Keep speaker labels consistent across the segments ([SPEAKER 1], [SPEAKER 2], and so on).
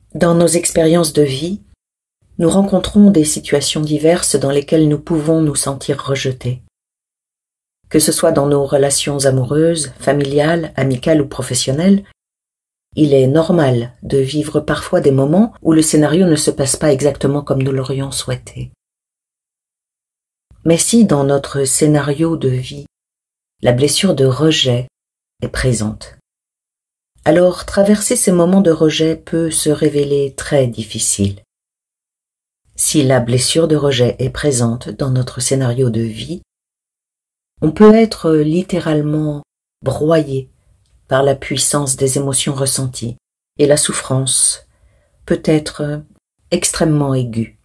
[SPEAKER 1] Dans nos expériences de vie, nous rencontrons des situations diverses dans lesquelles nous pouvons nous sentir rejetés. Que ce soit dans nos relations amoureuses, familiales, amicales ou professionnelles, il est normal de vivre parfois des moments où le scénario ne se passe pas exactement comme nous l'aurions souhaité. Mais si dans notre scénario de vie, la blessure de rejet est présente, alors traverser ces moments de rejet peut se révéler très difficile. Si la blessure de rejet est présente dans notre scénario de vie, on peut être littéralement broyé par la puissance des émotions ressenties et la souffrance peut être extrêmement aiguë.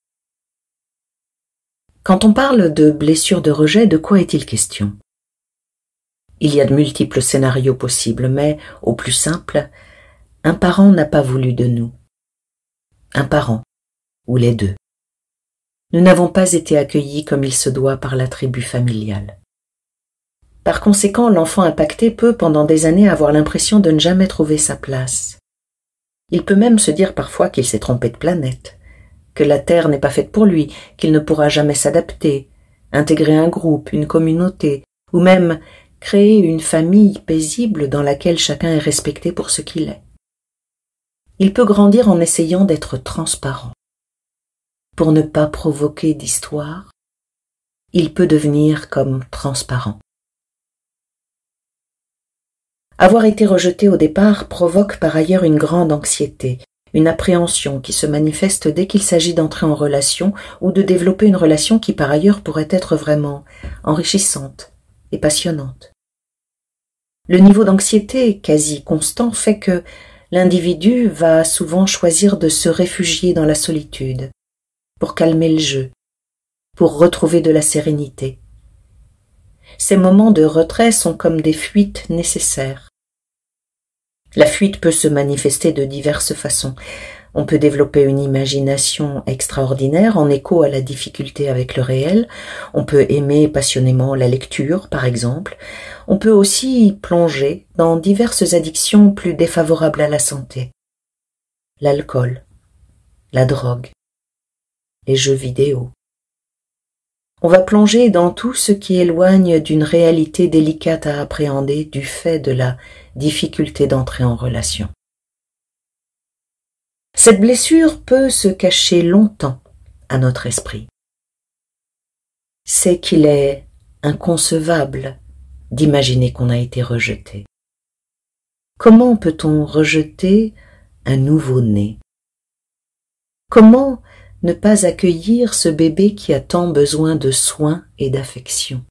[SPEAKER 1] Quand on parle de blessure de rejet, de quoi est-il question? Il y a de multiples scénarios possibles, mais au plus simple, un parent n'a pas voulu de nous. Un parent, ou les deux. Nous n'avons pas été accueillis comme il se doit par la tribu familiale. Par conséquent, l'enfant impacté peut pendant des années avoir l'impression de ne jamais trouver sa place. Il peut même se dire parfois qu'il s'est trompé de planète, que la Terre n'est pas faite pour lui, qu'il ne pourra jamais s'adapter, intégrer un groupe, une communauté, ou même créer une famille paisible dans laquelle chacun est respecté pour ce qu'il est. Il peut grandir en essayant d'être transparent. Pour ne pas provoquer d'histoire, il peut devenir comme transparent. Avoir été rejeté au départ provoque par ailleurs une grande anxiété, une appréhension qui se manifeste dès qu'il s'agit d'entrer en relation ou de développer une relation qui par ailleurs pourrait être vraiment enrichissante et passionnante. Le niveau d'anxiété quasi constant fait que l'individu va souvent choisir de se réfugier dans la solitude, pour calmer le jeu, pour retrouver de la sérénité. Ces moments de retrait sont comme des fuites nécessaires. La fuite peut se manifester de diverses façons. On peut développer une imagination extraordinaire en écho à la difficulté avec le réel. On peut aimer passionnément la lecture, par exemple. On peut aussi plonger dans diverses addictions plus défavorables à la santé. L'alcool, la drogue, les jeux vidéo. On va plonger dans tout ce qui éloigne d'une réalité délicate à appréhender du fait de la difficulté d'entrer en relation. Cette blessure peut se cacher longtemps à notre esprit. C'est qu'il est inconcevable d'imaginer qu'on a été rejeté. Comment peut-on rejeter un nouveau-né? Comment ne pas accueillir ce bébé qui a tant besoin de soins et d'affection?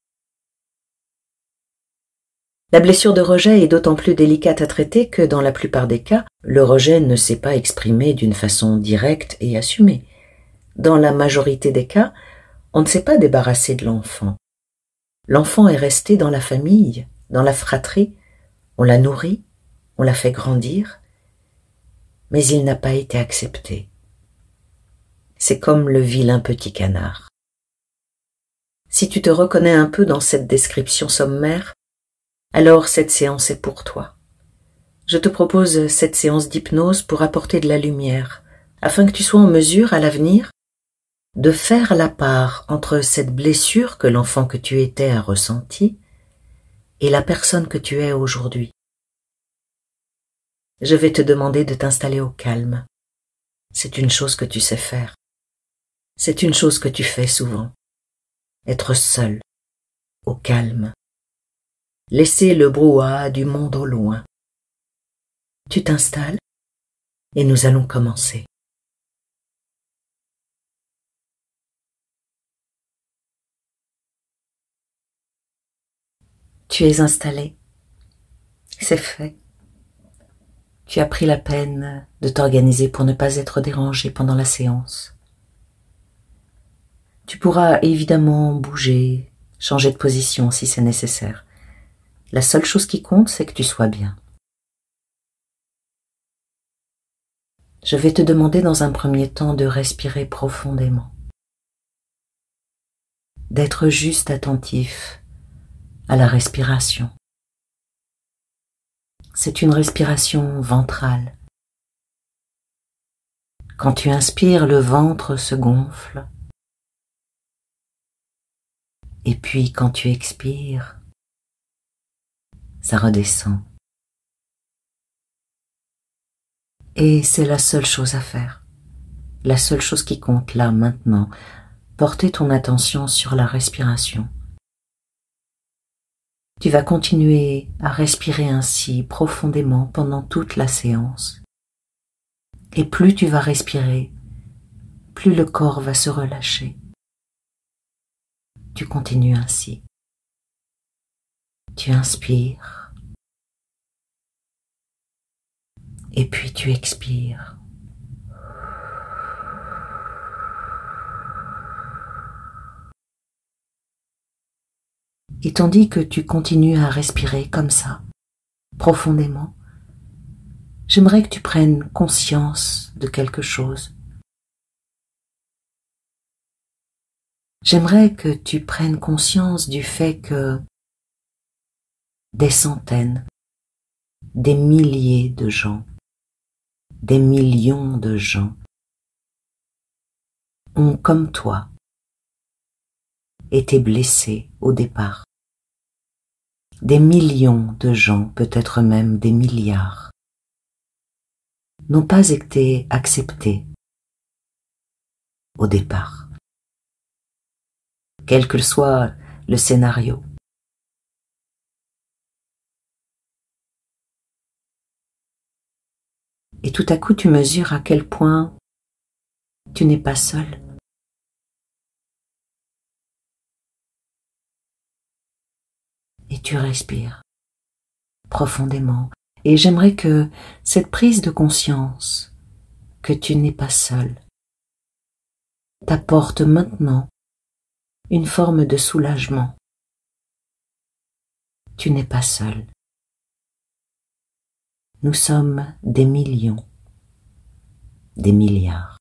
[SPEAKER 1] La blessure de rejet est d'autant plus délicate à traiter que, dans la plupart des cas, le rejet ne s'est pas exprimé d'une façon directe et assumée. Dans la majorité des cas, on ne s'est pas débarrassé de l'enfant. L'enfant est resté dans la famille, dans la fratrie, on l'a nourri, on l'a fait grandir, mais il n'a pas été accepté. C'est comme le vilain petit canard. Si tu te reconnais un peu dans cette description sommaire, alors cette séance est pour toi. Je te propose cette séance d'hypnose pour apporter de la lumière, afin que tu sois en mesure, à l'avenir, de faire la part entre cette blessure que l'enfant que tu étais a ressentie et la personne que tu es aujourd'hui. Je vais te demander de t'installer au calme. C'est une chose que tu sais faire. C'est une chose que tu fais souvent. Être seul, au calme. Laisser le brouhaha du monde au loin. Tu t'installes et nous allons commencer. Tu es installé. C'est fait. Tu as pris la peine de t'organiser pour ne pas être dérangé pendant la séance. Tu pourras évidemment bouger, changer de position si c'est nécessaire. La seule chose qui compte, c'est que tu sois bien. Je vais te demander dans un premier temps de respirer profondément, d'être juste attentif à la respiration. C'est une respiration ventrale. Quand tu inspires, le ventre se gonfle. Et puis quand tu expires, ça redescend. Et c'est la seule chose à faire. La seule chose qui compte là, maintenant. Porter ton attention sur la respiration. Tu vas continuer à respirer ainsi profondément pendant toute la séance. Et plus tu vas respirer, plus le corps va se relâcher. Tu continues ainsi. Tu inspires. Et puis tu expires. Et tandis que tu continues à respirer comme ça, profondément, j'aimerais que tu prennes conscience de quelque chose. J'aimerais que tu prennes conscience du fait que des centaines, des milliers de gens, des millions de gens ont, comme toi, été blessés au départ. Des millions de gens, peut-être même des milliards, n'ont pas été acceptés au départ. Quel que soit le scénario. Et tout à coup, tu mesures à quel point tu n'es pas seul. Et tu respires profondément. Et j'aimerais que cette prise de conscience que tu n'es pas seul t'apporte maintenant une forme de soulagement. Tu n'es pas seul. Nous sommes des millions, des milliards.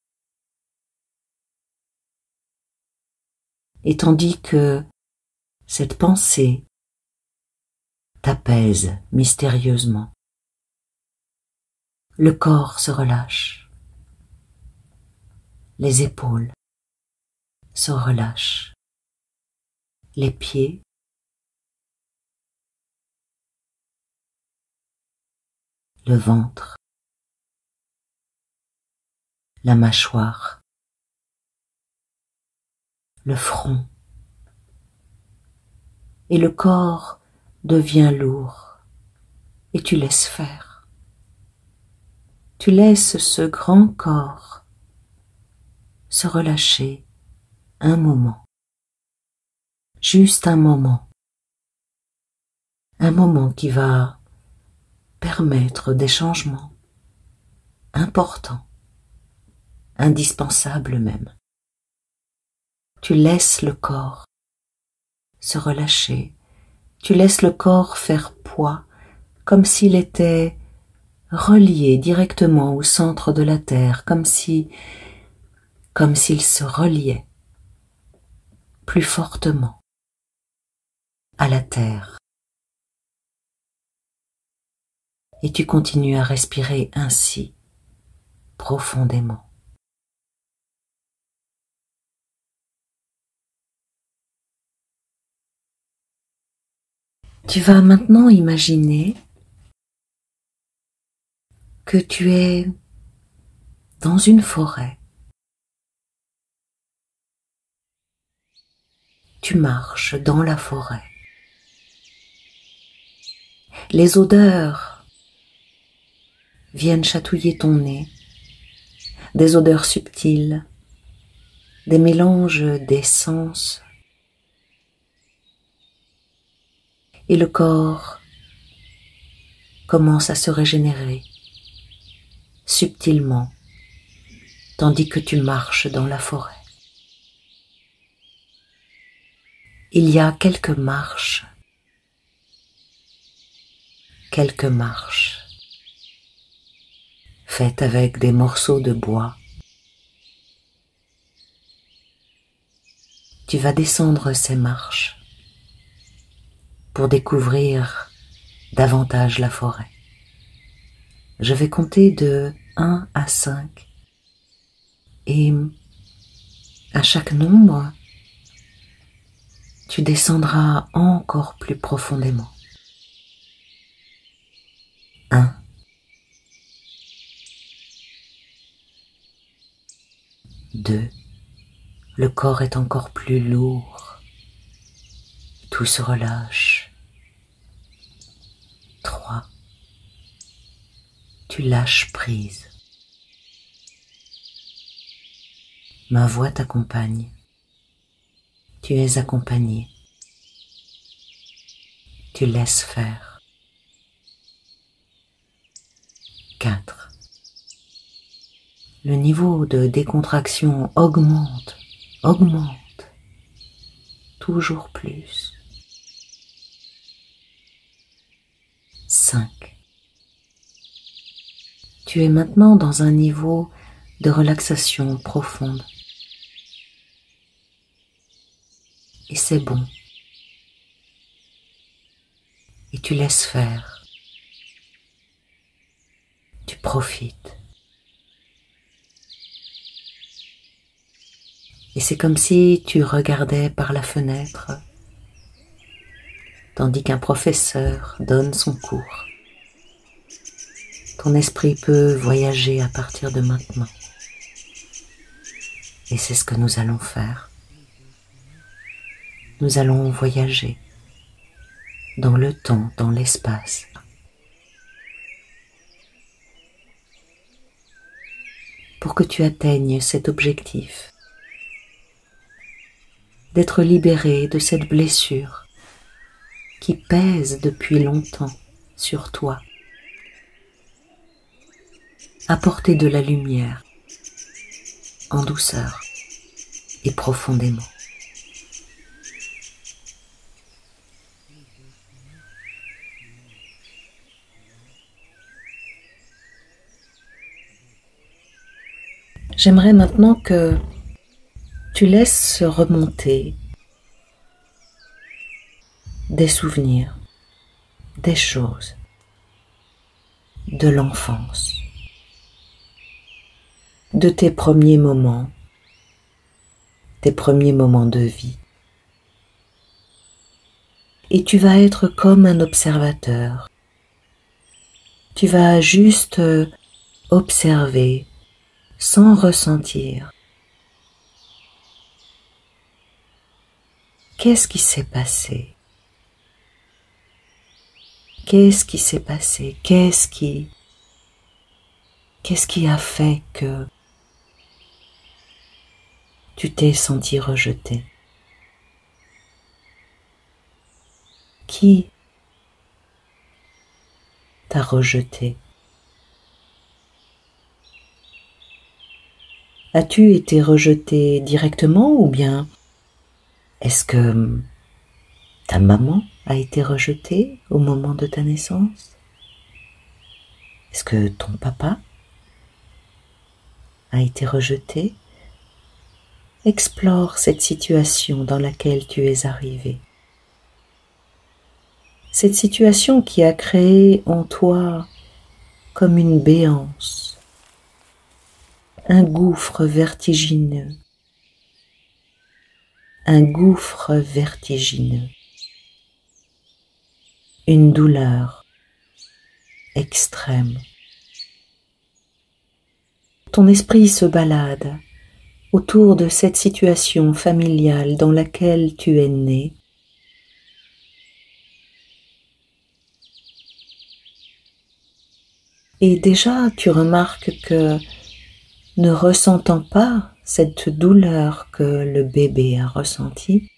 [SPEAKER 1] Et tandis que cette pensée t'apaise mystérieusement, le corps se relâche, les épaules se relâchent, les pieds, le ventre, la mâchoire, le front, et le corps devient lourd, et tu laisses faire. Tu laisses ce grand corps se relâcher un moment, juste un moment qui va permettre des changements importants, indispensables même. Tu laisses le corps se relâcher, tu laisses le corps faire poids, comme s'il était relié directement au centre de la terre, comme s'il se reliait plus fortement à la terre. Et tu continues à respirer ainsi, profondément. Tu vas maintenant imaginer que tu es dans une forêt. Tu marches dans la forêt. Les odeurs viennent chatouiller ton nez, des odeurs subtiles, des mélanges d'essences. Et le corps commence à se régénérer subtilement, tandis que tu marches dans la forêt. Il y a quelques marches, faites avec des morceaux de bois. Tu vas descendre ces marches pour découvrir davantage la forêt. Je vais compter de 1 à 5 Et à chaque nombre, tu descendras encore plus profondément. 1, 2, le corps est encore plus lourd, tout se relâche. 3, tu lâches prise. Ma voix t'accompagne. Tu es accompagné. Tu laisses faire. 4. Le niveau de décontraction augmente, toujours plus. 5. Tu es maintenant dans un niveau de relaxation profonde. Et c'est bon. Et tu laisses faire. Tu profites. Et c'est comme si tu regardais par la fenêtre, tandis qu'un professeur donne son cours. Ton esprit peut voyager à partir de maintenant. Et c'est ce que nous allons faire. Nous allons voyager dans le temps, dans l'espace. Pour que tu atteignes cet objectif d'être libéré de cette blessure qui pèse depuis longtemps sur toi. Apporter de la lumière en douceur et profondément. J'aimerais maintenant que tu laisses remonter des souvenirs, des choses, de l'enfance, de tes premiers moments de vie. Et tu vas être comme un observateur. Tu vas juste observer sans ressentir. Qu'est-ce qui s'est passé? Qu'est-ce qui s'est passé? Qu'est-ce qui a fait que tu t'es senti rejeté? Qui t'a rejeté? As-tu été rejeté directement ou bien est-ce que ta maman a été rejetée au moment de ta naissance? Est-ce que ton papa a été rejeté? Explore cette situation dans laquelle tu es arrivé. Cette situation qui a créé en toi comme une béance, un gouffre vertigineux, une douleur extrême. Ton esprit se balade autour de cette situation familiale dans laquelle tu es né. Et déjà, tu remarques que, ne ressentant pas cette douleur que le bébé a ressentie,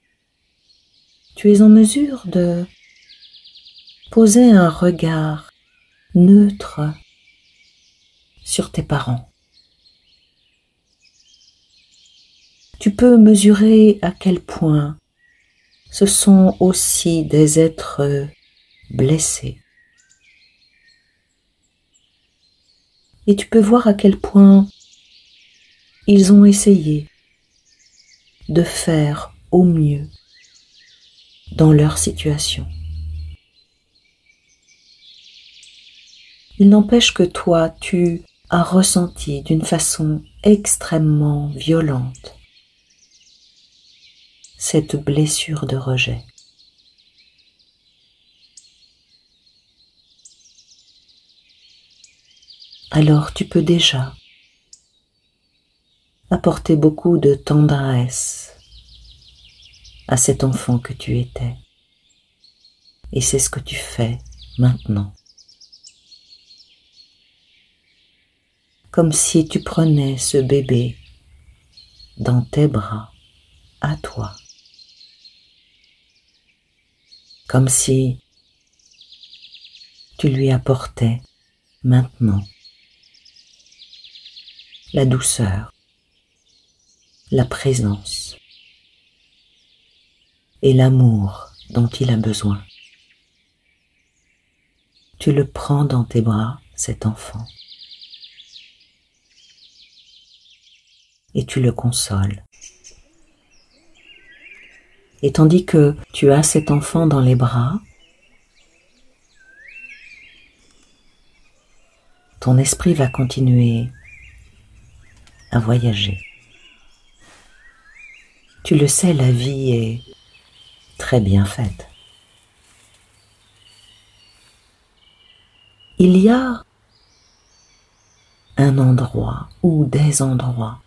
[SPEAKER 1] tu es en mesure de poser un regard neutre sur tes parents. Tu peux mesurer à quel point ce sont aussi des êtres blessés. Et tu peux voir à quel point ils ont essayé de faire au mieux dans leur situation. Il n'empêche que toi, tu as ressenti d'une façon extrêmement violente, cette blessure de rejet. Alors tu peux déjà apporter beaucoup de tendresse à cet enfant que tu étais. Et c'est ce que tu fais maintenant. Comme si tu prenais ce bébé dans tes bras, à toi. Comme si tu lui apportais maintenant la douceur, la présence et l'amour dont il a besoin. Tu le prends dans tes bras, cet enfant, et tu le consoles. Et tandis que tu as cet enfant dans les bras, ton esprit va continuer à voyager. Tu le sais, la vie est très bien faite. Il y a un endroit ou des endroits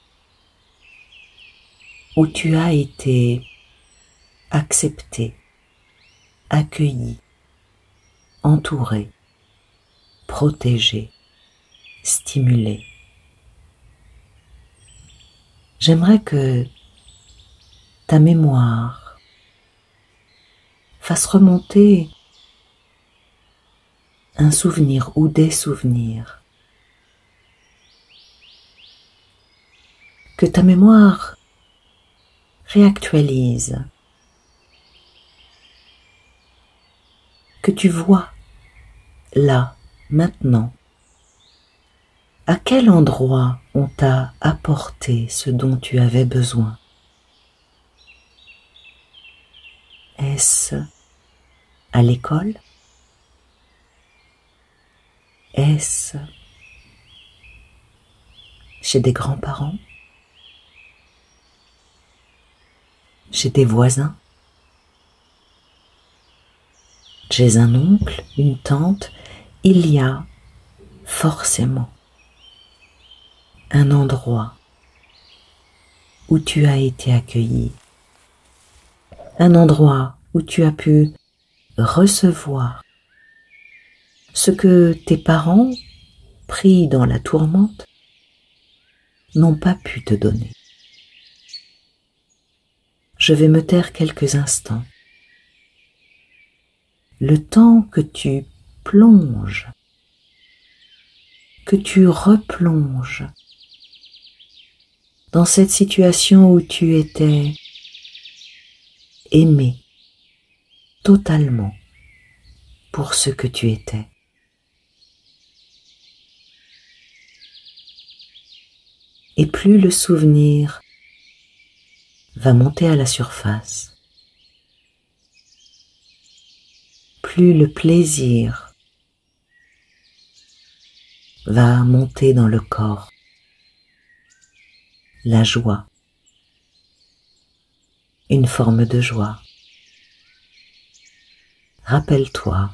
[SPEAKER 1] où tu as été accepté, accueilli, entouré, protégé, stimulé. J'aimerais que ta mémoire fasse remonter un souvenir ou des souvenirs. Que ta mémoire réactualise. Que tu vois, là, maintenant, à quel endroit on t'a apporté ce dont tu avais besoin. Est-ce à l'école? Est-ce chez des grands-parents? Chez des voisins? Chez un oncle, une tante? Il y a forcément un endroit où tu as été accueilli, un endroit où tu as pu recevoir ce que tes parents, pris dans la tourmente, n'ont pas pu te donner. Je vais me taire quelques instants. Le temps que tu plonges, que tu replonges dans cette situation où tu étais aimé totalement pour ce que tu étais. Et plus le souvenir va monter à la surface, plus le plaisir va monter dans le corps, la joie, une forme de joie. Rappelle-toi,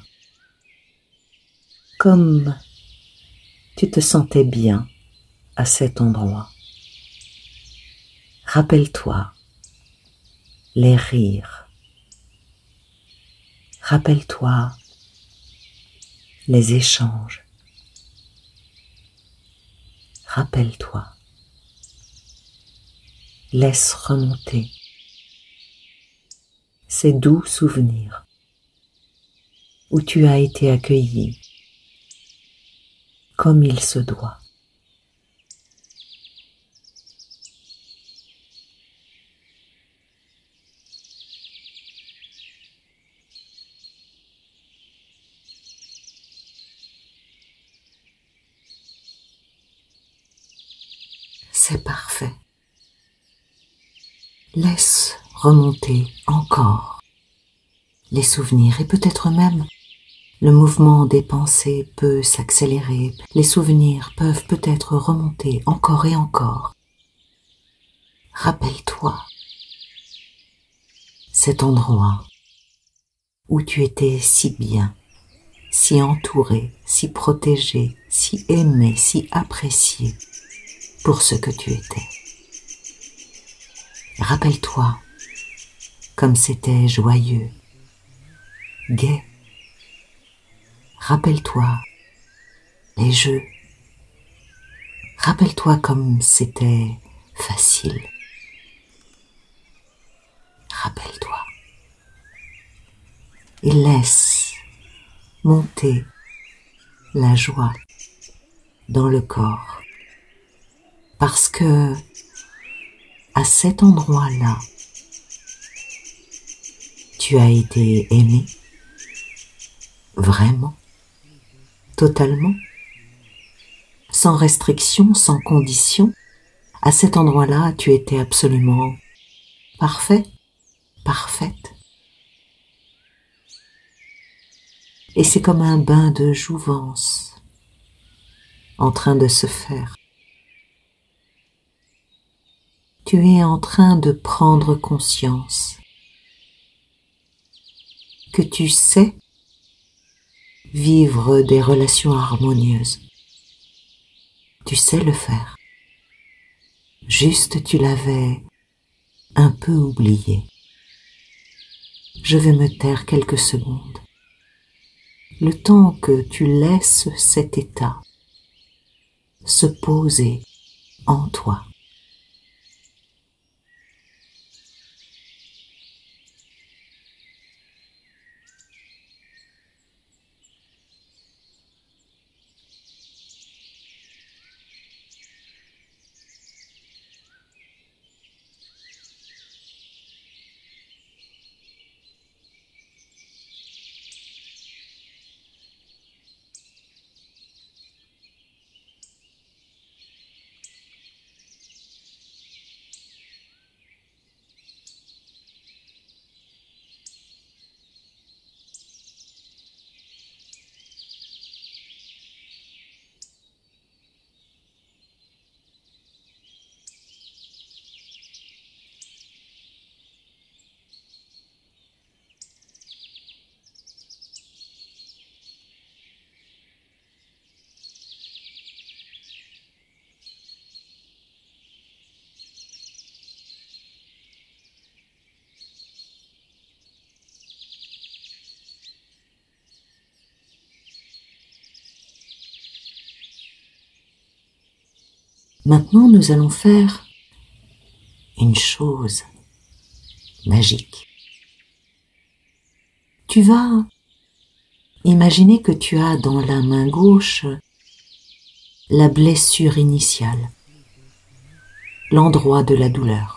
[SPEAKER 1] comme tu te sentais bien à cet endroit. Rappelle-toi les rires. Rappelle-toi les échanges. Rappelle-toi. Laisse remonter ces doux souvenirs où tu as été accueilli comme il se doit. C'est parfait. Laisse remonter encore les souvenirs et peut-être même Le mouvement des pensées peut s'accélérer, les souvenirs peuvent peut-être remonter encore et encore. Rappelle-toi cet endroit où tu étais si bien, si entouré, si protégé, si aimé, si apprécié pour ce que tu étais. Rappelle-toi comme c'était joyeux, gai. Rappelle-toi les jeux. Rappelle-toi comme c'était facile. Rappelle-toi. Et laisse monter la joie dans le corps. Parce que à cet endroit-là, tu as été aimé, vraiment, totalement, sans restriction, sans condition. À cet endroit-là, tu étais absolument parfait, parfaite. Et c'est comme un bain de jouvence en train de se faire. Tu es en train de prendre conscience que tu sais vivre des relations harmonieuses. Tu sais le faire. Juste tu l'avais un peu oublié. Je vais me taire quelques secondes. Le temps que tu laisses cet état se poser en toi. Maintenant, nous allons faire une chose magique. Tu vas imaginer que tu as dans la main gauche la blessure initiale, l'endroit de la douleur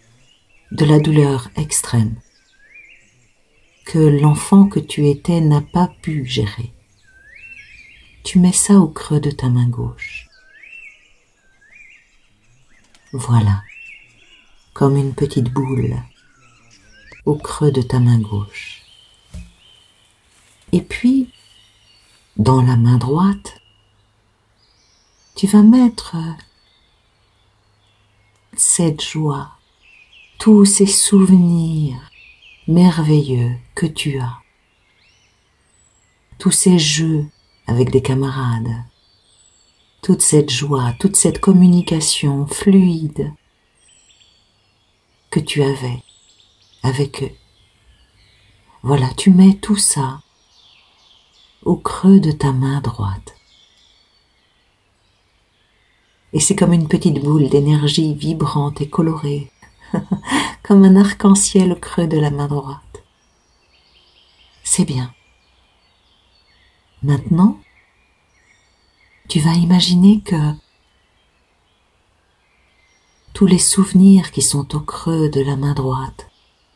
[SPEAKER 1] extrême, que l'enfant que tu étais n'a pas pu gérer. Tu mets ça au creux de ta main gauche. Voilà, comme une petite boule au creux de ta main gauche. Et puis, dans la main droite, tu vas mettre cette joie, tous ces souvenirs merveilleux que tu as, tous ces jeux avec des camarades, toute cette joie, toute cette communication fluide que tu avais avec eux. Voilà, tu mets tout ça au creux de ta main droite. Et c'est comme une petite boule d'énergie vibrante et colorée, comme un arc-en-ciel au creux de la main droite. C'est bien. Maintenant, tu vas imaginer que tous les souvenirs qui sont au creux de la main droite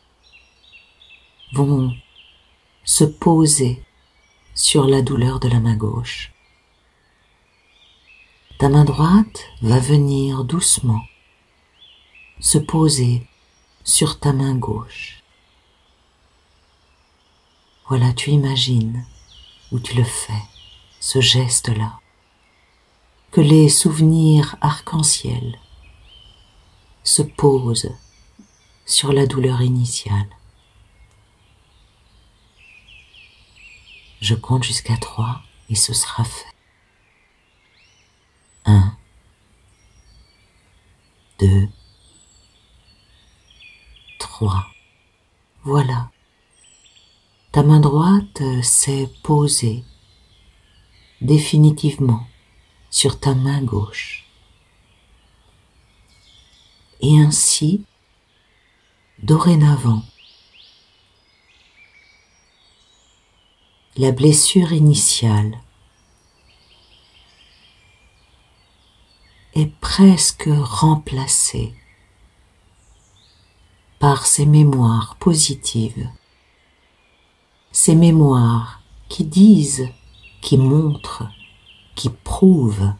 [SPEAKER 1] vont se poser sur la douleur de la main gauche. Ta main droite va venir doucement se poser sur ta main gauche. Voilà, tu imagines où tu le fais, ce geste-là, que les souvenirs arc-en-ciel se posent sur la douleur initiale. Je compte jusqu'à 3 et ce sera fait. 1, 2, 3. Voilà. Ta main droite s'est posée définitivement sur ta main gauche. Et ainsi, dorénavant, la blessure initiale est presque remplacée par ces mémoires positives, ces mémoires qui disent, qui montrent, qui prouvent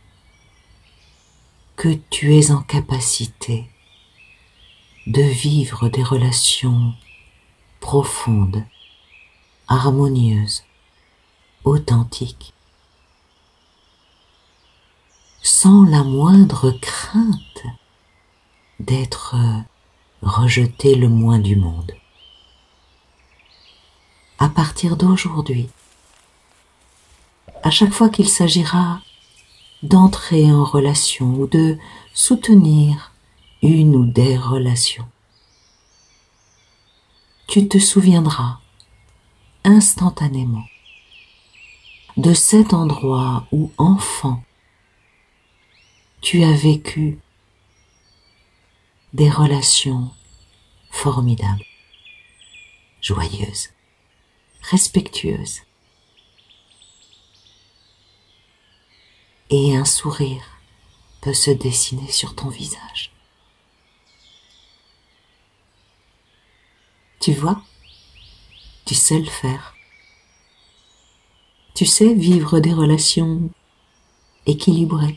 [SPEAKER 1] que tu es en capacité de vivre des relations profondes, harmonieuses, authentiques, sans la moindre crainte d'être rejeté le moins du monde. À partir d'aujourd'hui, à chaque fois qu'il s'agira d'entrer en relation ou de soutenir une ou des relations, tu te souviendras instantanément de cet endroit où, enfant, tu as vécu des relations formidables, joyeuses, respectueuses, et un sourire peut se dessiner sur ton visage. Tu vois, tu sais le faire. Tu sais vivre des relations équilibrées.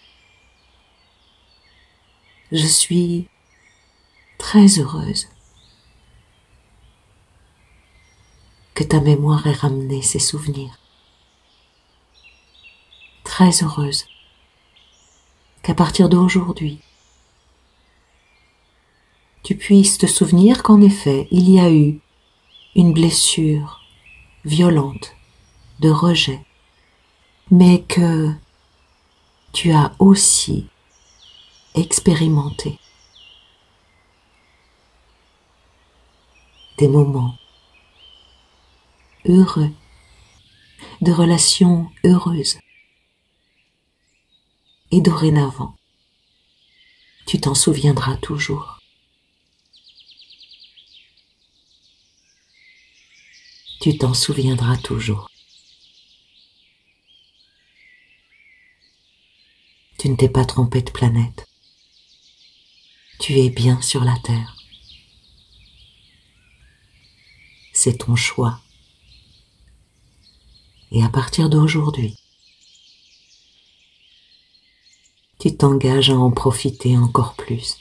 [SPEAKER 1] Je suis très heureuse que ta mémoire ait ramené ces souvenirs. Très heureuse qu'à partir d'aujourd'hui, tu puisses te souvenir qu'en effet, il y a eu une blessure violente de rejet, mais que tu as aussi expérimenté des moments heureux, de relations heureuses. Et dorénavant, tu t'en souviendras toujours. Tu t'en souviendras toujours. Tu ne t'es pas trompé de planète. Tu es bien sur la Terre. C'est ton choix. Et à partir d'aujourd'hui, tu t'engages à en profiter encore plus.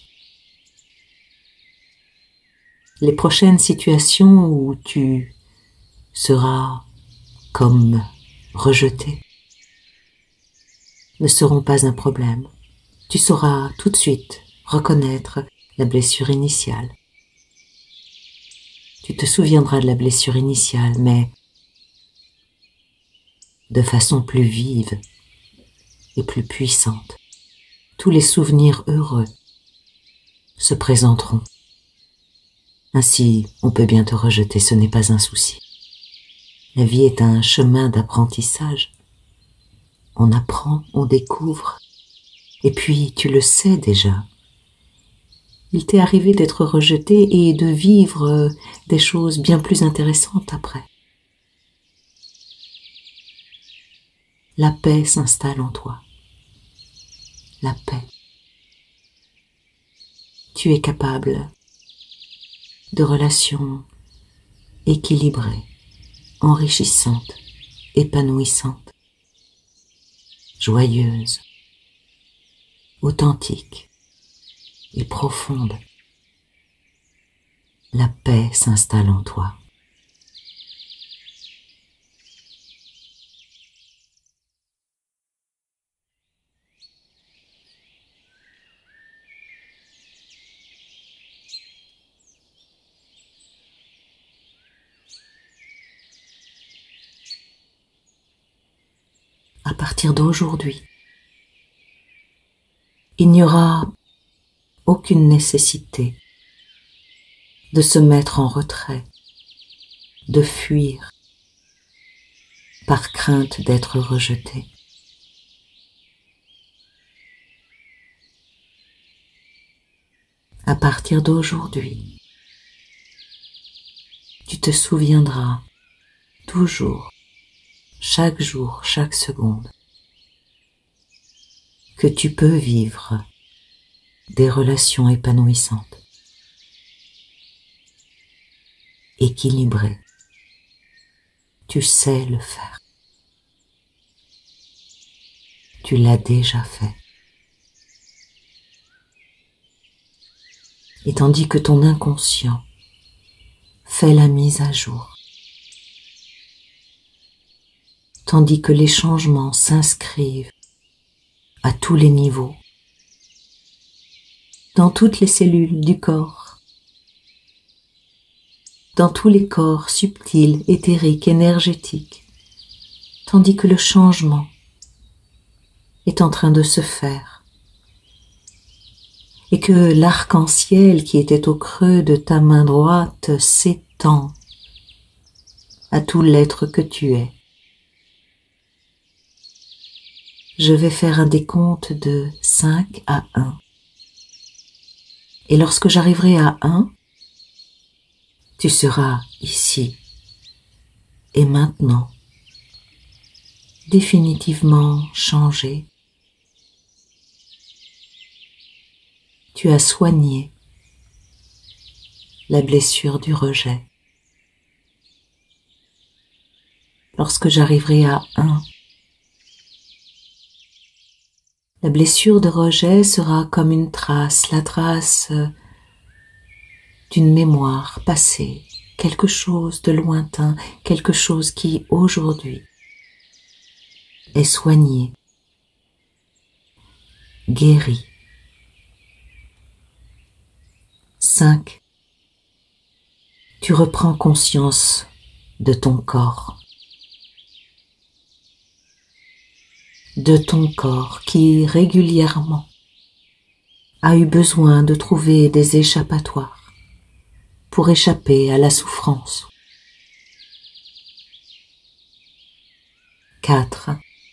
[SPEAKER 1] Les prochaines situations où tu seras comme rejeté ne seront pas un problème. Tu sauras tout de suite reconnaître la blessure initiale. Tu te souviendras de la blessure initiale, mais de façon plus vive et plus puissante. Tous les souvenirs heureux se présenteront. Ainsi, on peut bien te rejeter, ce n'est pas un souci. La vie est un chemin d'apprentissage. On apprend, on découvre, et puis tu le sais déjà. Il t'est arrivé d'être rejeté et de vivre des choses bien plus intéressantes après. La paix s'installe en toi. La paix. Tu es capable de relations équilibrées, enrichissantes, épanouissantes, joyeuses, authentiques et profondes. La paix s'installe en toi. partir d'aujourd'hui, il n'y aura aucune nécessité de se mettre en retrait, de fuir par crainte d'être rejeté. À partir d'aujourd'hui, tu te souviendras toujours, chaque jour, chaque seconde, que tu peux vivre des relations épanouissantes, équilibrées. Tu sais le faire. Tu l'as déjà fait. Et tandis que ton inconscient fait la mise à jour, tandis que les changements s'inscrivent à tous les niveaux, dans toutes les cellules du corps, dans tous les corps subtils, éthériques, énergétiques, tandis que le changement est en train de se faire, et que l'arc-en-ciel qui était au creux de ta main droite s'étend à tout l'être que tu es. Je vais faire un décompte de 5 à 1. Et lorsque j'arriverai à 1, tu seras ici et maintenant, définitivement changé. Tu as soigné la blessure du rejet. Lorsque j'arriverai à 1, la blessure de rejet sera comme une trace, la trace d'une mémoire passée, quelque chose de lointain, quelque chose qui aujourd'hui est soigné, guéri. 5. Tu reprends conscience de ton corps. De ton corps qui régulièrement a eu besoin de trouver des échappatoires pour échapper à la souffrance. 4.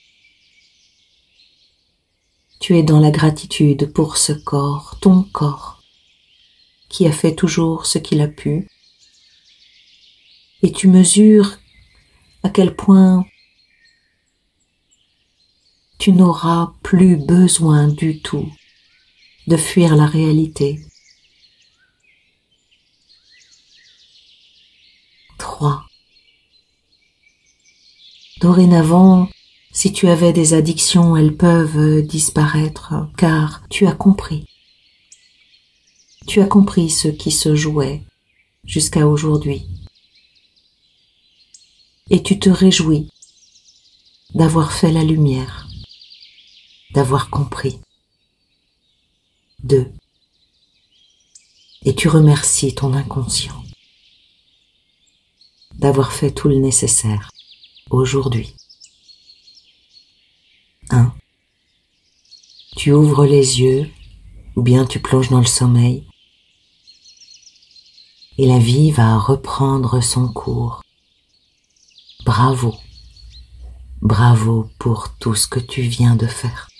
[SPEAKER 1] Tu es dans la gratitude pour ce corps, ton corps, qui a fait toujours ce qu'il a pu, et tu mesures à quel point tu n'auras plus besoin du tout de fuir la réalité. 3. Dorénavant, si tu avais des addictions, elles peuvent disparaître, car tu as compris. Tu as compris ce qui se jouait jusqu'à aujourd'hui. Et tu te réjouis d'avoir fait la lumière, d'avoir compris. 2. Et tu remercies ton inconscient d'avoir fait tout le nécessaire aujourd'hui. 1. Tu ouvres les yeux ou bien tu plonges dans le sommeil et la vie va reprendre son cours. Bravo, bravo pour tout ce que tu viens de faire.